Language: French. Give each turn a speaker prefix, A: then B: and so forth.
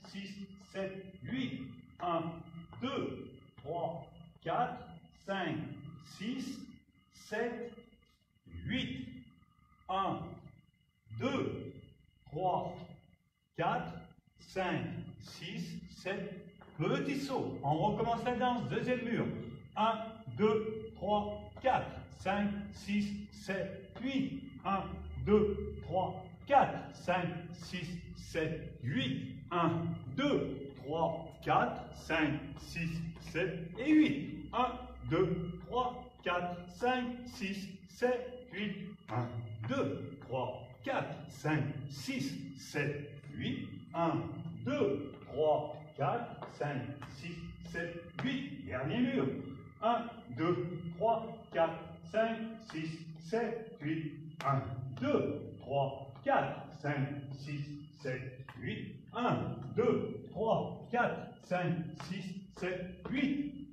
A: 6, 7, 8. 1, 2, 3, 4, 5, 6, 7, 8. 1, 2, 3, 4, 5, 6, 7. Petit saut. On recommence la danse. Deuxième mur. 1, 2, 3, 4, 5, 6, 7, 8. 1, 2, 3, 4, 5, 6, 7, 8. 1, 2, 3, 4, 5, 6, 7 et 8. 1, 2, 3, 4, 5, 6, 7, 8. 1, 2, 3, 4, 5, 6, 7, 8. 1, 2, 3, 4, 5, 6, 7, 8. Dernier mur. 1, 2, 3, 4, 5, 6, 7, 8. 1, 2, 3, 4, 5, 6, 7, 8. 1, 2, 3, 4, 5, 6, 7, 8.